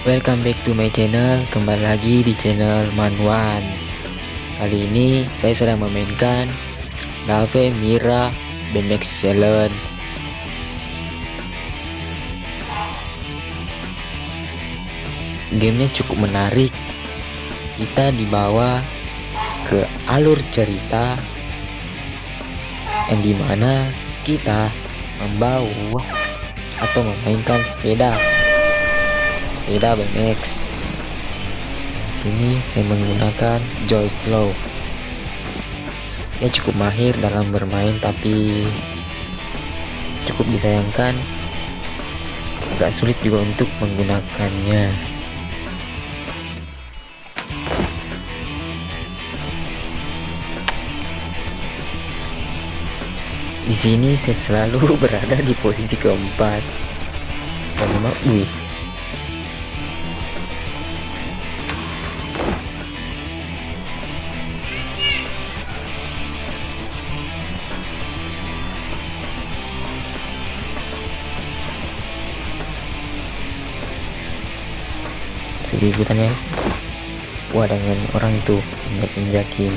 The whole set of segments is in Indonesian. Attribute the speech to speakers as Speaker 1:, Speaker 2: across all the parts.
Speaker 1: Welcome back to my channel. Kembali lagi di channel Manwan. Kali ini saya sedang memainkan Dave Mira BMX Challenge. Gamenya cukup menarik. Kita dibawa ke alur cerita yang dimana kita membawa atau memainkan sepeda BMX. Sini saya menggunakan Joy Flow. Dia cukup mahir dalam bermain, tapi cukup disayangkan agak sulit juga untuk menggunakannya. Di sini saya selalu berada di posisi keempat. Dan memang, keributan ya. Wah, dengan orang tuh injak-injakin.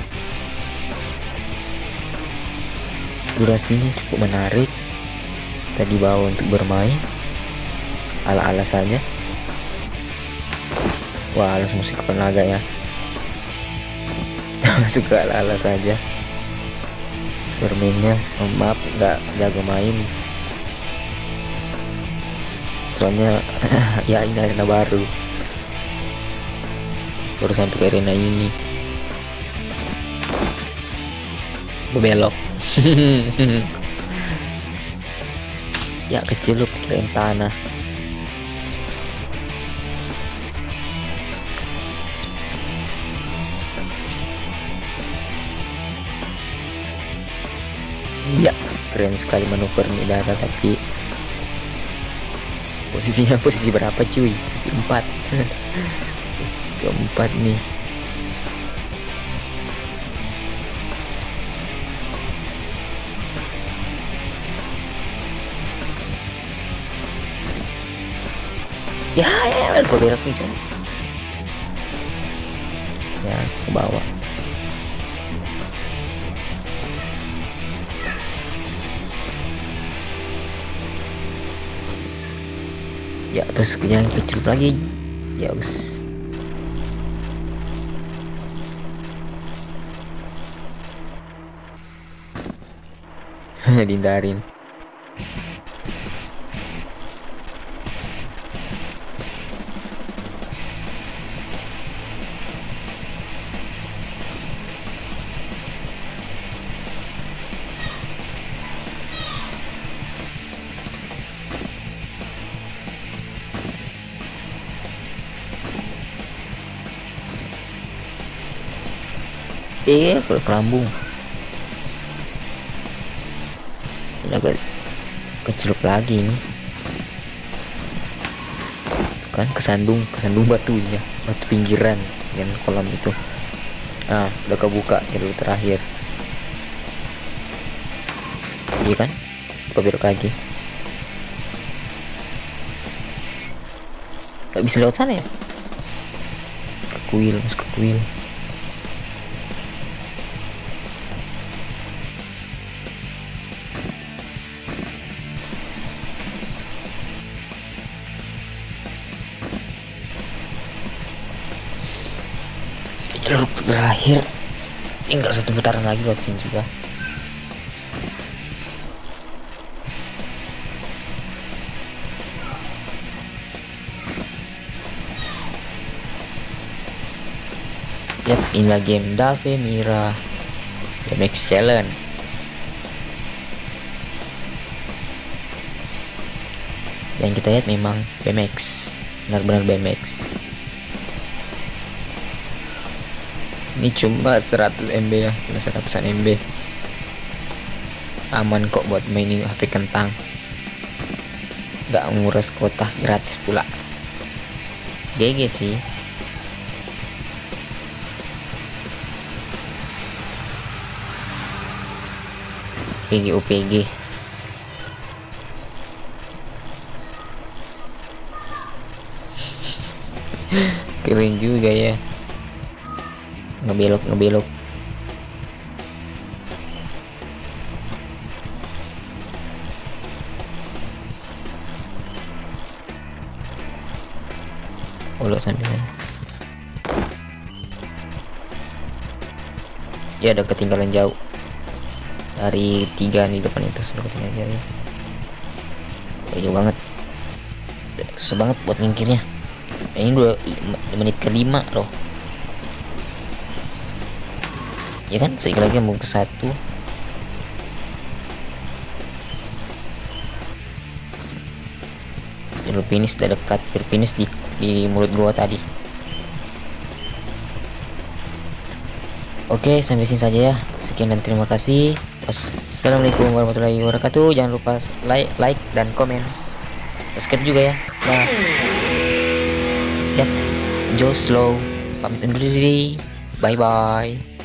Speaker 1: Durasinya cukup menarik. Tadi bawa untuk bermain ala-ala saja. Wah, alas musik penaga ya. Masuk ke ala-ala saja. Bermainnya maaf nggak jago main, soalnya ya ini arena baru sampai ke arena ini. Belok. Ya kecelup kirain tanah. Ya keren sekali manuver udara, tapi posisinya posisi berapa cuy? Posisi 4. Posisi keempat nih. Ya, gue belok nih cuy. Ya, ke bawah. Ya, terus yang kecil lagi. Ya, us. Dihindarin. Kalau kelambung ini agak kecelup lagi nih kan, kesandung batunya, batu pinggiran dengan kolam itu. Nah, udah kebuka jalur terakhir. Iya kan, belok lagi. Gak bisa lewat sana ya, ke kuil, masuk ke kuil. Jalur terakhir tinggal 1 putaran lagi buat sini juga. Yap, inilah game Dave Mira BMX Challenge. Yang kita lihat memang BMX, benar-benar BMX. Ini cuma 100 MB ya, cuma 100-an MB. Aman kok buat mainin HP kentang. Gak nguras kuota, gratis pula. GG sih. GG OPG. Keren juga ya, ngebelok ngebelok. Ulo sambil ya, udah ketinggalan jauh dari 3 di depan itu, sudah ketinggalan jauh ya. Jauh banget, susah banget buat nyingkirnya. Ini 2 menit ke-5 loh ya kan, sekali lagi mau ke 1. Jalur finish udah dekat, finish di mulut gua tadi. Oke, sampai sini saja ya. Sekian dan terima kasih. Wassalamualaikum warahmatullahi wabarakatuh. Jangan lupa like dan komen, subscribe juga ya. Nah, Joe Slow pamit undur diri. Bye bye.